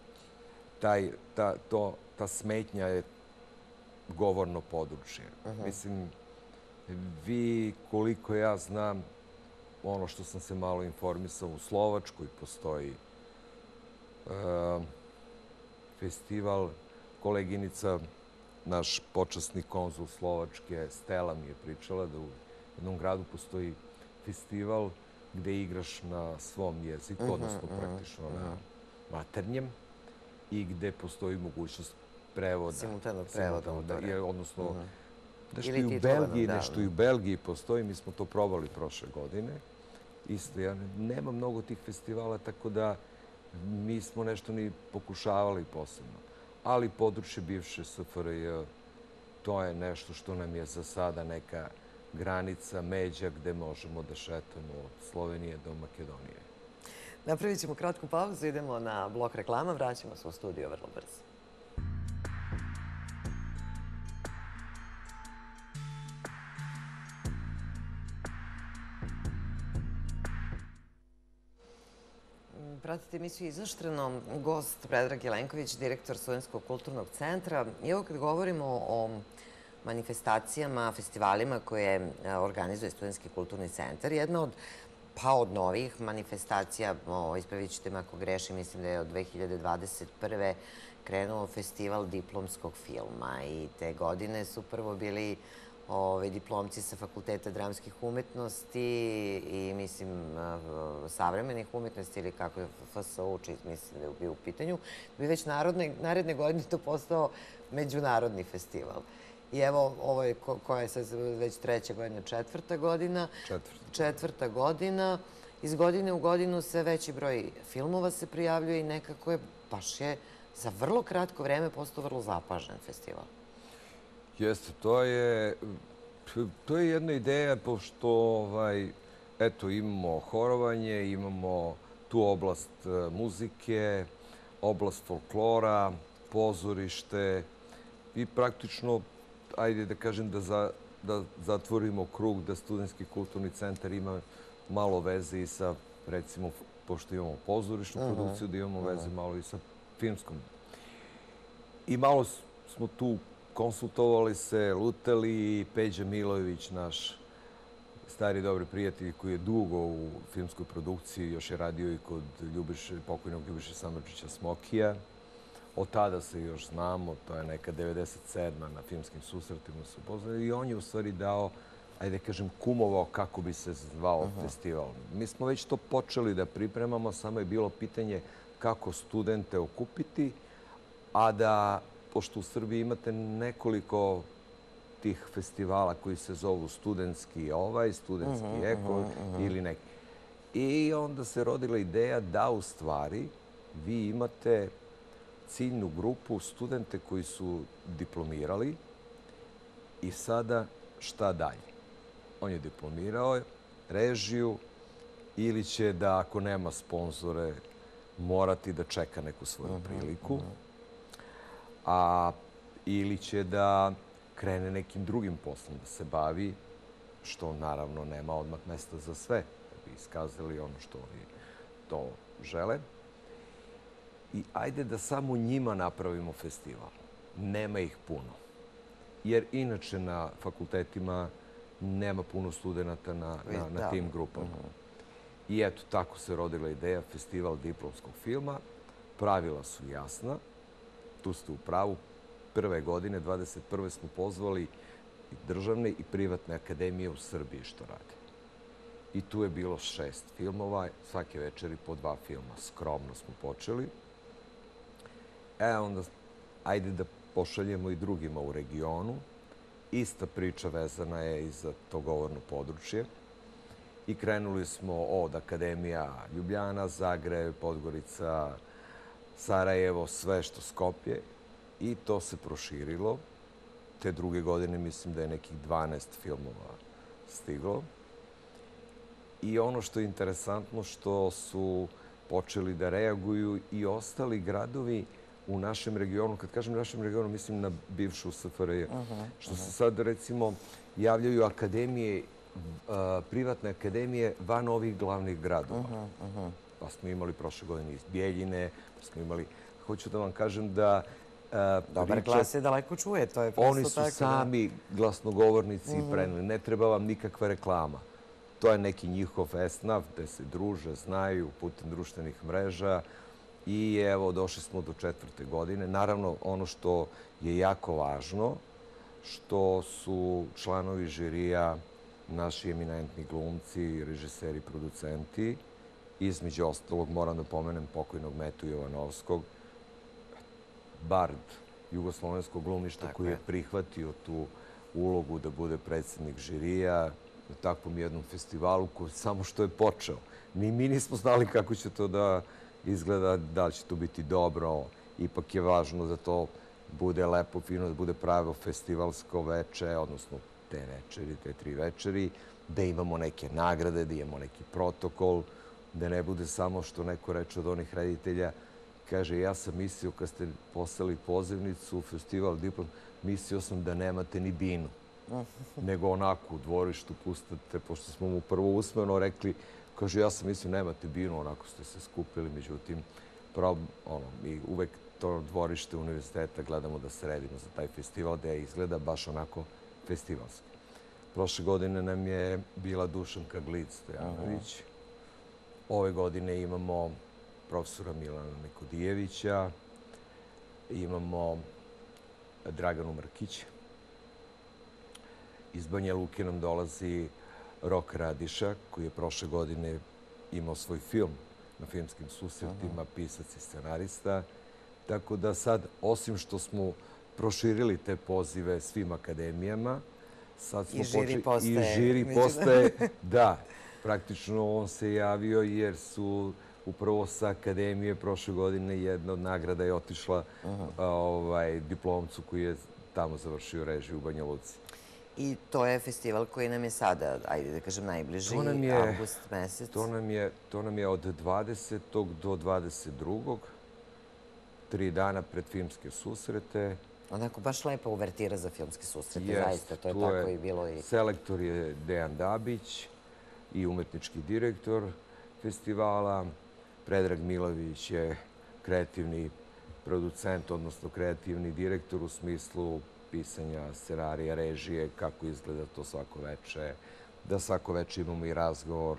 ta smetnja je govorno područje. Mislim, vi, koliko ja znam, ono što sam se malo informisao, u Slovačkoj postoji festival, koleginica naš počasni konzul Slovačke, Stela, mi je pričala da u jednom gradu postoji festival gde igraš na svom jeziku, odnosno praktično na maternjem, i gde postoji mogućnost prevoda. Simultanog prevoda. Odnosno, nešto i u Belgiji postoji. Mi smo to probali prošle godine. Isto, ja nemam mnogo tih festivala, tako da mi smo nešto ni pokušavali posebno. Ali područje bivše SFRJ, to je nešto što nam je za sada neka granica, međa gde možemo da šetamo od Slovenije do Makedonije. Napravit ćemo kratku pauzu, idemo na blok reklama, vraćamo se u studio vrlo brzo. Pratite emisiju Izoštreno. Gost Predrag Jelenković, direktor Studentskog kulturnog centra. I evo kad govorimo o manifestacijama, festivalima koje organizuje Studentski kulturni centar, jedna od novih manifestacija, ispravit ćete me ako grešim, mislim da je od 2021. krenuo festival diplomskog filma i te godine su prvo bili diplomci sa Fakulteta dramskih umetnosti i, mislim, savremenih umetnosti ili kako je FSU uči, mislim da je bio u pitanju, bi već naredne godine to postao međunarodni festival. I evo, ovo je koja je sad već treća godina, četvrta godina. Iz godine u godinu sve veći broj filmova se prijavljuje i nekako je, baš je za vrlo kratko vreme postao vrlo zapažen festival. Jeste, to je jedna ideja, pošto eto, imamo horovanje, imamo tu oblast muzike, oblast folklora, pozorište i praktično, ajde da kažem da zatvorimo krug, da Studentski kulturni centar ima malo veze i sa, recimo, pošto imamo pozorišnu produkciju, da imamo veze malo i sa filmskom. I malo smo tu konsultovali se, lutali. Peđa Milojević, naš stari dobri prijatelj koji je dugo u filmskoj produkciji, još je radio i kod pokojnog Ljubiše Samardžića Smokija. Od tada se još znamo, to je neka 97. na filmskim susretima su upoznali i on je u stvari dao, ajde da kažem, kumovao kako bi se zvao festival. Mi smo već to počeli da pripremamo, samo je bilo pitanje kako studente okupiti, a da, pošto u Srbiji imate nekoliko tih festivala koji se zovu studentski studentski eko ili neki. I onda se rodila ideja da u stvari vi imate ciljnu grupu studente koji su diplomirali i sada šta dalje? On je diplomirao režiju ili će da, ako nema sponzore, morati da čeka neku svoju priliku, ili će da krene nekim drugim poslom da se bavi, što naravno nema odmah mesta za sve, da bi iskazali ono što oni to žele. I ajde da samo njima napravimo festival. Nema ih puno. Jer inače na fakultetima nema puno studenta na tim grupama. I eto, tako se rodila ideja festival diplomskog filma. Pravila su jasna. Tu ste u pravu. Prve godine, 21. smo pozvali i državne i privatne akademije u Srbiji što rade. I tu je bilo 6 filmova, svake večeri po 2 filma. Skromno smo počeli. Onda, ajde da pošaljemo i drugima u regionu. Ista priča vezana je i za to govorno područje. I krenuli smo od Akademija Ljubljana, Zagreb, Podgorica, Sarajevo, sve što Skopje. I to se proširilo. Te druge godine mislim da je nekih 12 filmova stiglo. I ono što je interesantno što su počeli da reaguju i ostali gradovi u našem regionu. Kad kažem našem regionu, mislim na bivšu SFRJ. Što se sad, recimo, javljaju akademije, privatne akademije van ovih glavnih gradova. Pa smo imali prošle godine iz Bijeljine, pa smo imali... Hoću da vam kažem da... Dobar glas je daleko čuje, to je prosto tako. Oni su sami glasnogovornici i preneli. Ne treba vam nikakva reklama. To je neki njihov esnaf gde se druže, znaju putem društvenih mreža I evo, došli smo do 4. godine. Naravno, ono što je jako važno, što su članovi žirija naši eminentni glumci, režiseri, producenti. Između ostalog, moram da pomenem pokojnog Metu Jovanovskog, bard jugoslovenskog glumišta koji je prihvatio tu ulogu da bude predsjednik žirija na takvom jednom festivalu koji samo što je počeo. Ni mi nismo znali kako će to da izgleda, da li će to biti dobro. Ipak je važno da to bude lepo, fino, da bude pravo festivalsko veče, odnosno te večeri, te 3 večeri, da imamo neke nagrade, da imamo neki protokol, da ne bude samo što neko reče od onih reditelja. Kaže, ja sam mislio kad ste poslali pozivnicu u festival Diplom, mislio sam da nemate ni binu. Nego onako u dvorištu pustate, pošto smo mu prvo usmeno rekli, kaže, ja sam mislio nemate binu, onako ste se skupili, međutim, mi uvek to dvorište univerziteta gledamo da sredimo za taj festival, da izgleda baš onako festivalski. Prošle godine nam je bila Dušanka Glic-Stojanović. Ove godine imamo profesora Milana Nikodijevića, imamo Draganu Mrkić. Iz Banja Luke nam dolazi Rok Radiša, koji je prošle godine imao svoj film na filmskim susretima, pisac i scenarista. Tako da sad, osim što smo proširili te pozive svim akademijama, sad smo počeli... I žiri postaje, da, praktično on se javio jer su upravo sa akademije prošle godine jedna od nagrada je otišla diplomcu koji je tamo završio režiju u Banja Luci. I to je festival koji nam je sada, ajde da kažem, najbliži, avgust mesec. To nam je od 20. do 22. 3 dana pred filmske susrete. Onako baš lepa uvertira za filmske susrete, zaista. To je tako i bilo i... Selektor je Dejan Dabić i umetnički direktor festivala. Predrag Milović je kreativni producent, odnosno kreativni direktor u smislu pisanja scenarija, režije, kako izgleda to svako veče. Da svako veče imamo i razgovor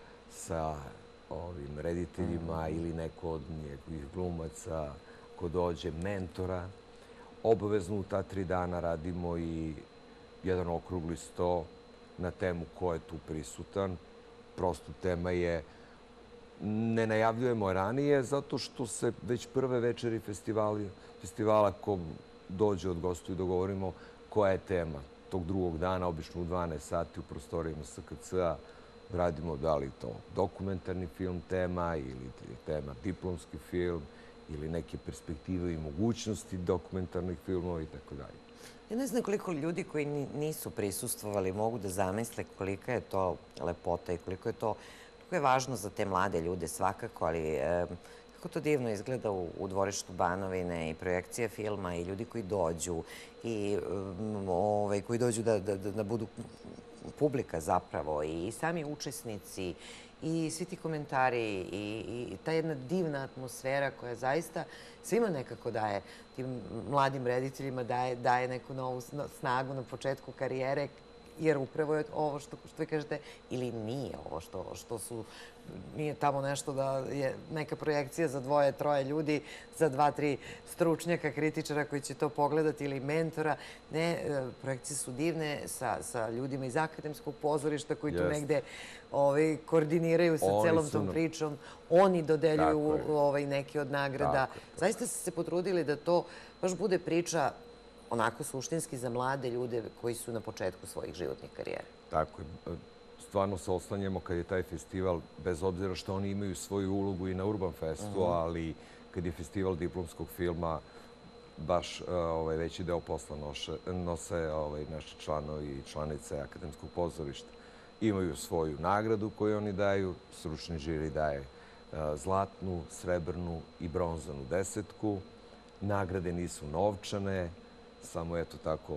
sa ovim rediteljima ili neko od njegovih glumaca ko dođe, mentora. Obavezno u ta 3 dana radimo i jedan okrugli sto na temu ko je tu prisutan. Prosto tema je, ne najavljujemo ranije, zato što se već prve večeri festivala ko dođe od gostu i dogovorimo koja je tema tog drugog dana, obično u 12 sati u prostorijama SKC-a. Radimo da li to dokumentarni film tema ili tema diplomski film ili neke perspektive i mogućnosti dokumentarnih filmova i tako dalje. Ja ne znam koliko ljudi koji nisu prisustvovali mogu da zamisle kolika je to lepota i koliko je važno za te mlade ljude svakako, ali kako to divno izgleda u dvorištu Banovine i projekcija filma i ljudi koji dođu i koji dođu da budu publika zapravo i sami učesnici i svi ti komentari i ta jedna divna atmosfera koja zaista svima nekako daje, tim mladim rediteljima daje neku novu snagu na početku karijere, jer upravo je ovo što vi kažete, ili nije ovo što su, nije tamo nešto da je neka projekcija za 2, 3 ljudi, za 2, 3 stručnjaka, kritičara koji će to pogledati ili mentora. Ne, projekcije su divne sa ljudima iz akademskog pozorišta koji tu negde koordiniraju sa celom tom pričom. Oni dodeljuju neke od nagrada. Zaista ste se potrudili da to baš bude priča onako suštinski za mlade ljude koji su na početku svojih životnih karijera. Tako je. Stvarno se oslanjamo kad je taj festival, bez obzira što oni imaju svoju ulogu i na Urban Festu, ali kad je festival diplomskog filma, baš veći deo posla nose naši članovi i članice Akademskog pozorišta. Imaju svoju nagradu koju oni daju, stručni žiri daje zlatnu, srebrnu i bronzanu 10. Nagrade nisu novčane, samo eto tako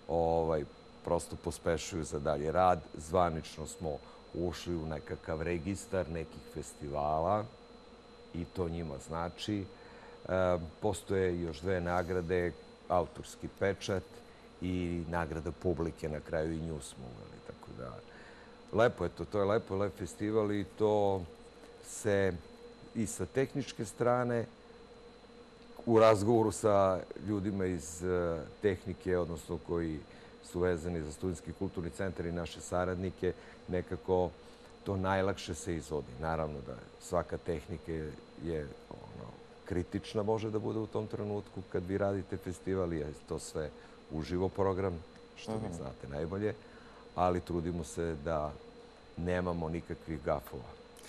prosto pospešuju za dalje rad. Zvanično smo ušli u nekakav registar nekih festivala i to njima znači. Postoje još 2 nagrade, autorski pečat i nagrada publike, na kraju i nju smo uveli. Tako da, lepo je to je lep festival i to se i sa tehničke strane, u razgovoru sa ljudima iz tehnike, odnosno koji su vezani za Studentski kulturni centar i naše saradnike, nekako to najlakše se izvodi. Naravno da svaka tehnika je kritična, može da bude u tom trenutku kad vi radite festival, je to sve uživo program, što vi znate najbolje, ali trudimo se da nemamo nikakvih gafova.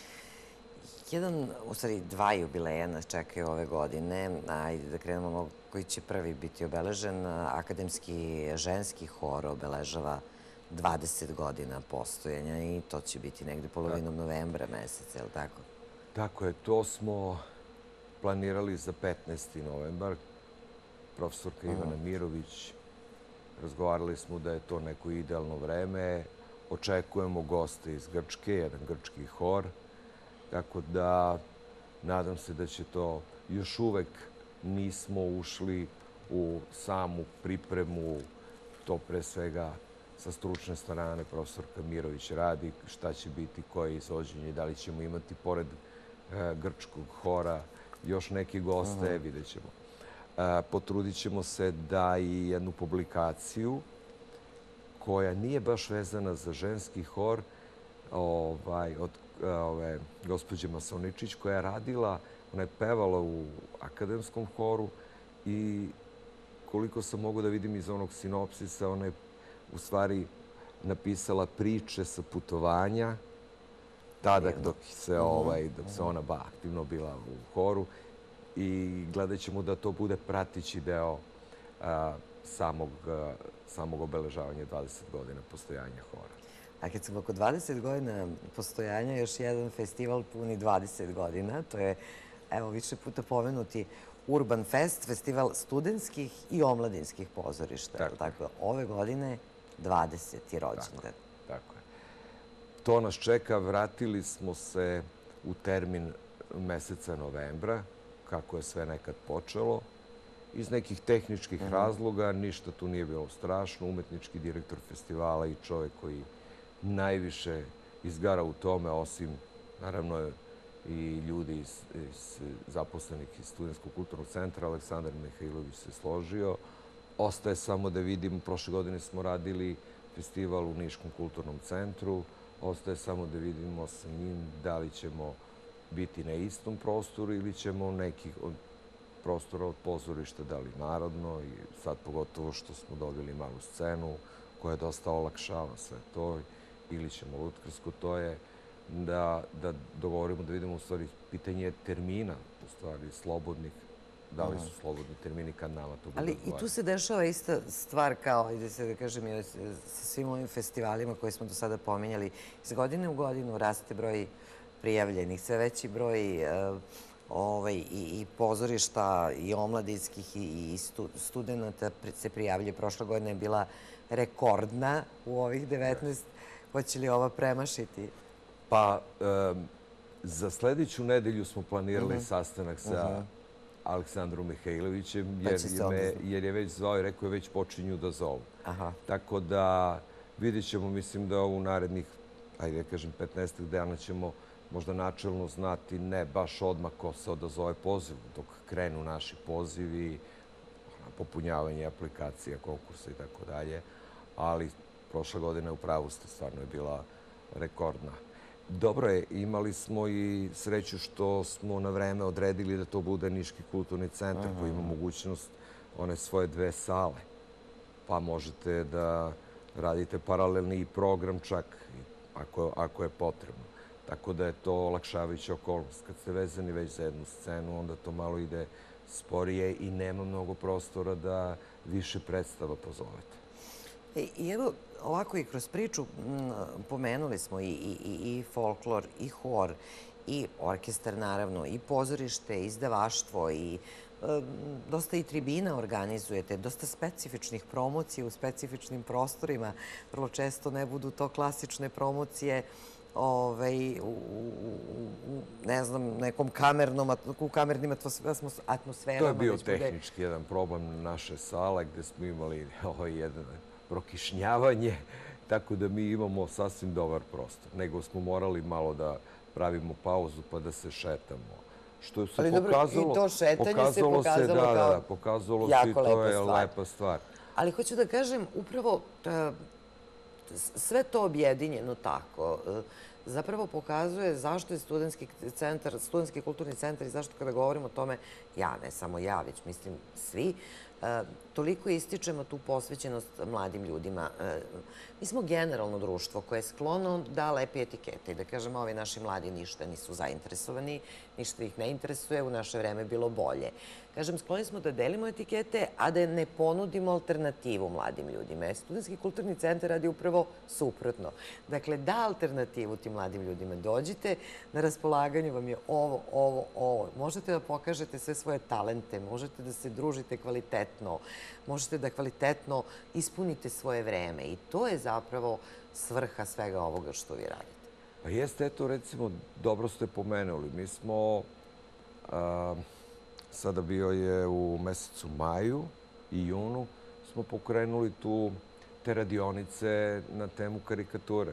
U stvari, dva jubileja nas čekaju ove godine. Ajde da krenemo koji će prvi biti obeležen. Akademski ženski hor obeležava 20 godina postojanja i to će biti negde polovinom novembra meseca, je li tako? Tako je, to smo planirali za 15. novembar. Profesorka Ivana Mirović, razgovarali smo da je to neko idealno vreme. Očekujemo goste iz Grčke, jedan grčki hor. Tako da, nadam se da će to, još uvek nismo ušli u samu pripremu, to pre svega sa stručne strane profesorka Mirović radi, šta će biti, koje izvođenje, da li ćemo imati pored grčkog hora još neki goste, vidjet ćemo. Potrudit ćemo se da i jednu publikaciju koja nije baš vezana za ženski hor, od gospođe Masoničić, koja je radila, ona je pevala u akademskom horu i koliko sam mogu da vidim iz onog sinopsisa, ona je u stvari napisala priče sa putovanja, tada dok se ona aktivno bila u horu, i gledat ćemo da to bude pratići deo samog obeležavanja 20 godina postojanja hora. A kad smo oko 20 godina postojanja, još jedan festival puni 20 godina. To je, evo, više puta pomenuti Urban Fest, festival studentskih i omladinskih pozorišta. Tako, ove godine 20. rođendan. Tako je. To nas čeka. Vratili smo se u termin meseca novembra, kako je sve nekad počelo. Iz nekih tehničkih razloga, ništa tu nije bilo strašno. Umetnički direktor festivala i čovjek koji najviše izgara u tome, osim, naravno, i ljudi zaposlenih iz Studentskog kulturnog centra, Aleksandar Mihajlović se složio. Ostaje samo da vidimo, prošle godine smo radili festival u Niškom kulturnom centru, ostaje samo da vidimo sa njim da li ćemo biti na istom prostoru ili ćemo nekih prostora od pozorišta, da li narodno, i sad pogotovo što smo dobili malu scenu koja dosta olakšava sve to, ili ćemo lutkarsko, to je da dogovorimo, da vidimo, u stvari, pitanje termina, u stvari, slobodnih, da li su slobodni termini kad nama to bude odgovarati. Ali i tu se dešava ista stvar kao, da se da kažem, sa svim ovim festivalima koje smo do sada pominjali. Iz godine u godinu raste broj prijavljenih, sve veći broj i pozorišta, i omladinskih, i studenta se prijavljaju. Prošla godina je bila rekordna u ovih 19. Hoće li ova premašiti? Pa, za sledeću nedelju smo planirali sastanak sa Aleksandrom Mihajlovićem, jer je već zvao i rekao je već počinju da zovu. Tako da vidjet ćemo, mislim da u narednih, ajde da kažem, 15 dana ćemo možda načelno znati, ne baš odmah ko se odazove pozivu, dok krenu naši pozivi, popunjavanje aplikacija, konkursa i tako dalje, ali prošla godina u pravu ste, stvarno je bila rekordna. Dobro je, imali smo i sreću što smo na vreme odredili da to bude Niški kulturni centar koji ima mogućnost one svoje 2 sale. Pa možete da radite paralelni program čak, ako je potrebno. Tako da je to olakšavajuća okolnost. Kad ste vezani već za jednu scenu, onda to malo ide sporije i nema mnogo prostora da više predstava pozovete. I evo, ovako i kroz priču pomenuli smo i folklor, i hor, i orkestar, naravno, i pozorište, i izdavaštvo, i dosta i tribina organizujete, dosta specifičnih promocija u specifičnim prostorima. Vrlo često ne budu to klasične promocije ne znam, nekom u kamernim atmosferama. To je bio tehnički jedan problem naše sale gde smo imali jedno prokišnjavanje, tako da mi imamo sasvim dobar prostor. Nego smo morali malo da pravimo pauzu pa da se šetamo što se Ali dobro, i to šetanje se pokazalo kao pokazalo se i jako to lepa je stvar. lepa stvar. Ali hoću da kažem, upravo sve to objedinjeno tako zapravo pokazuje zašto je studentski kulturni centar i zašto kada govorimo o tome, ja, ne samo ja, već mislim svi, toliko ističemo tu posvećenost mladim ljudima. Mi smo generalno društvo koje je sklono da lepi etikete i da kažemo ovi naši mladi ništa nisu zainteresovani, ništa ih ne interesuje, u naše vreme bilo bolje. Kažem, skloni smo da delimo etikete, a da ne ponudimo alternativu mladim ljudima. Studentski kulturni centar radi upravo suprotno. Dakle, da alternativu tim mladim ljudima. Dođite, na raspolaganju vam je ovo. Možete da pokažete sve svoje talente, možete da se družite kvalitetno, možete da kvalitetno ispunite svoje vreme. I to je zapravo svrha svega ovoga što vi radite. Pa jeste, eto, recimo, dobro ste pomenuli. Mi smo, sada bio je u mesecu maju i junu, smo pokrenuli te radionice na temu karikature.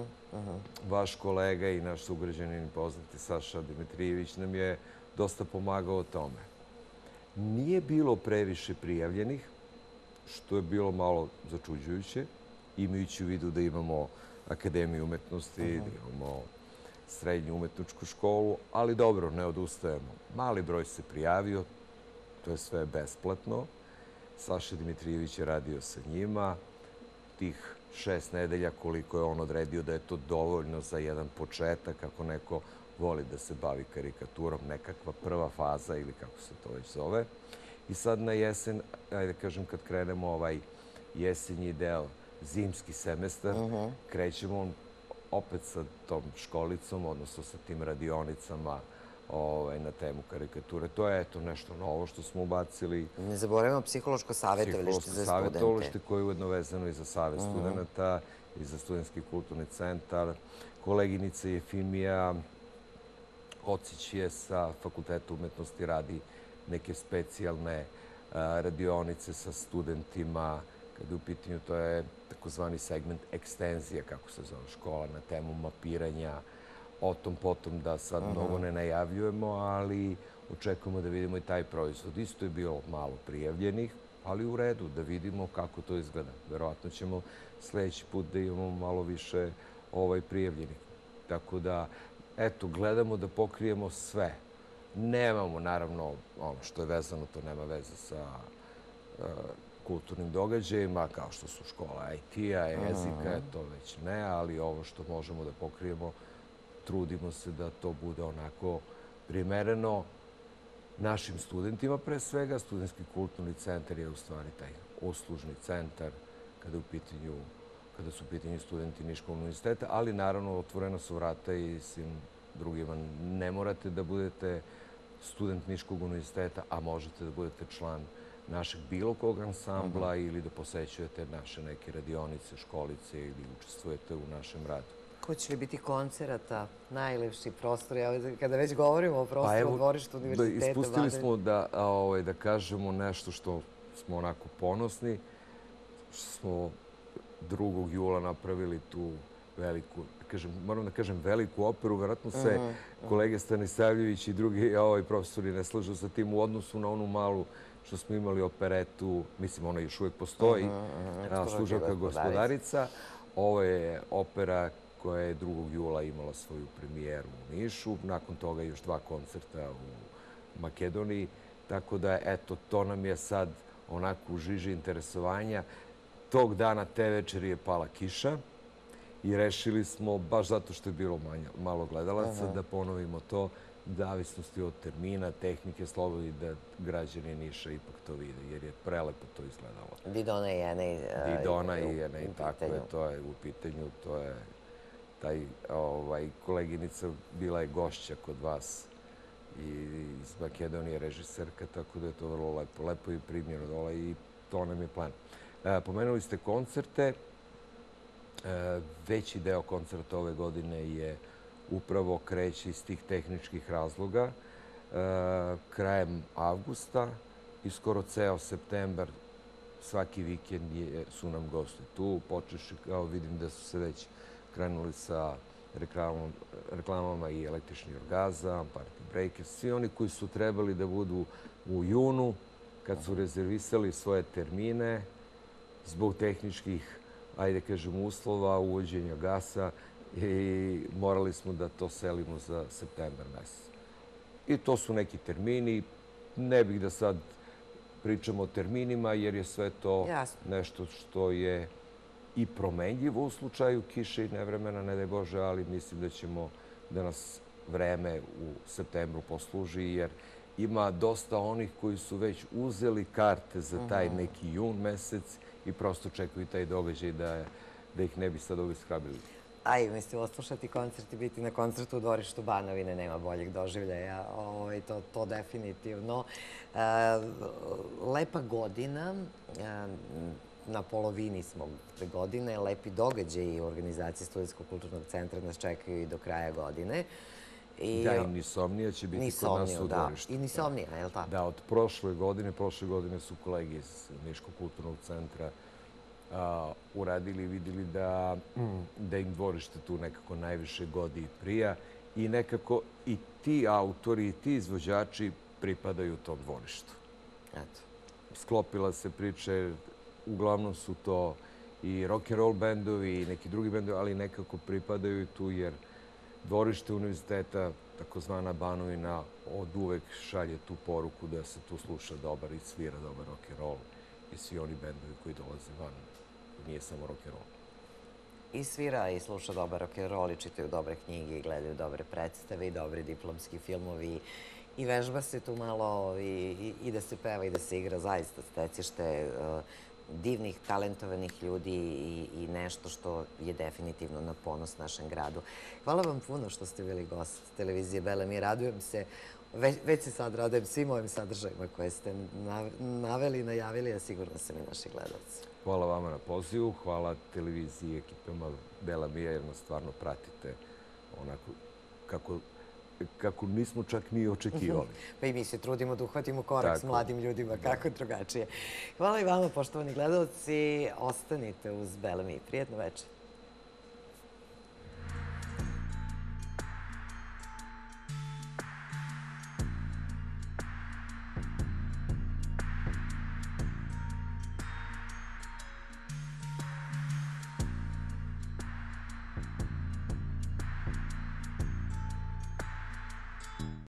Vaš kolega i naš sugrađanin poznati Saša Dimitrijević nam je dosta pomagao o tome. Nije bilo previše prijavljenih, što je bilo malo začuđujuće, imajući u vidu da imamo Akademiju umetnosti, da imamo srednju umetničku školu, ali dobro, ne odustajemo. Mali broj se prijavio, to je sve besplatno. Saša Dimitrijević je radio sa njima. Tih 6 nedelja koliko je on odredio da je to dovoljno za jedan početak, ako neko voli da se bavi karikaturom, nekakva prva faza ili kako se to već zove. I sad na jesen, ajde kažem, kad krenemo ovaj jesenji deo, zimski semestar, krećemo opet sa tom školicom, odnosno sa tim radionicama na temu karikature. To je eto nešto novo što smo ubacili. Ne zaboravimo psihološko savjetovalište za studente. Psihološko savjetovalište koje je ujedno vezano i za Savet studenta i za Studentski kulturni centar. Koleginica Jefimija Ocić je sa Fakulteta umetnosti radi neke specijalne radionice sa studentima. Kada je u pitanju, to je takozvani segment ekstenzije, kako se zove škola, na temu mapiranja. O tom potom da sad mnogo ne najavljujemo, ali očekujemo da vidimo i taj proizvod. Isto je bilo malo prijavljenih, ali u redu, da vidimo kako to izgleda. Verovatno ćemo sledeći put da imamo malo više prijavljenih. Tako da, eto, gledamo da pokrijemo sve. Nemamo, naravno, ono što je vezano, to nema veze sa kulturnim događajima, kao što su škola IT-a, jezika, to već ne, ali ovo što možemo da pokrijemo, trudimo se da to bude onako primereno našim studentima, pre svega. Studentski kulturni centar je u stvari taj uslužni centar kada su u pitanju studenti Niškog univerziteta, ali naravno otvorena su vrata i svim drugima. Ne morate da budete student Niškog univerziteta, a možete da budete član našeg bilo kog ansambla ili da posećujete naše neke radionice, školice ili učestvujete u našem radu. Hoće li biti koncerata, najlepši prostor? Kada već govorimo o prostoru dvorišta univerziteta... Ispustili smo da kažemo nešto što smo onako ponosni, što smo 2. jula napravili tu veliku, moram da kažem veliku operu. Verovatno se kolege Stanisavljević i drugi profesori ne slažu sa tim u odnosu na onu malu što smo imali operetu, mislim, ona još uvijek postoji, Služavka gospodarica. Ovo je opera koja je 2. jula imala svoju premijeru u Nišu. Nakon toga još 2 koncerta u Makedoniji. Tako da, eto, to nam je sad onako u žiži interesovanja. Tog dana, te večeri je pala kiša i rešili smo, baš zato što je bilo malo gledalaca, da ponovimo to, zavisnosti od termina, tehnike, slobodi, da građani Niša ipak to vide, jer je prelepo to izgledalo. Didona i Enej. Didona i Enej, tako je, to je u pitanju, to je koleginica bila je gošća kod vas iz Makedonije, režiserka, tako da je to vrlo lepo. Lepo je primljeno dole i to nam je plan. Pomenuli ste koncerte. Veći deo koncerta ove godine je upravo kreće iz tih tehničkih razloga. Krajem avgusta i skoro ceo septembar, svaki vikend su nam gosti tu. Počeši, kao vidim da su se već krenuli sa reklamama i električni orgazam, Party Breakers, svi oni koji su trebali da budu u junu, kad su rezervisali svoje termine, zbog tehničkih, ajde kažem, uslova, uvođenja gasa, i morali smo da to selimo za septembar mesec. I to su neki termini. Ne bih da sad pričamo o terminima, jer je sve to nešto što je i promenljivo u slučaju kiše i nevremena, ne daj Bože, ali mislim da nas vreme u septembru posluži, jer ima dosta onih koji su već uzeli karte za taj neki jun mesec i prosto čekaju taj događaj da ih ne bi sad obeshrabili. Mislim, oslušati koncert i biti na koncertu u dvorištu Banovine nema boljeg doživljaja. To definitivno. Lepa godina. Na polovini smo godine. Lepi događaji u organizaciji Studentskog kulturnog centra nas čekaju i do kraja godine. Da, i Nisomnija će biti kod nas u dvorištu. I Nisomnija, je li tako? Da, od prošle godine su kolege iz Niškog kulturnog centra uradili i vidjeli da im dvorište tu nekako najviše godi i prija i nekako i ti autori i ti izvođači pripadaju tom dvorištu. Sklopila se priče, uglavnom su to i rock'n'roll bendovi i neki drugi bendovi, ali nekako pripadaju tu jer dvorište univerziteta, takozvana Banovina, od uvek šalje tu poruku da se tu sluša dobar i svira dobar rock'n'roll i svi oni bendovi koji dolaze van. Nije samo rock'n'roll. I svira i sluša dobar rock'n'roll i čitaju dobre knjige i gledaju dobre predstave i dobri diplomski filmovi i vežba se tu malo i da se peva i da se igra, zaista stecište divnih, talentovanih ljudi i nešto što je definitivno na ponos našem gradu. Hvala vam puno što ste bili gost televizije Bela. Radujem se, već se sad radujem svim ovim sadržajima koje ste naveli i najavili, a sigurno sam i naši gledalci. Hvala vama na pozivu, hvala televiziji i ekipama Bela Mija, jer nas stvarno pratite onako kako nismo čak ni očekivali. Pa i mi se trudimo da uhvatimo korak s mladim ljudima, kako drugačije. Hvala i vama, poštovani gledalci. Ostanite uz Bela Mija. Prijetno večer.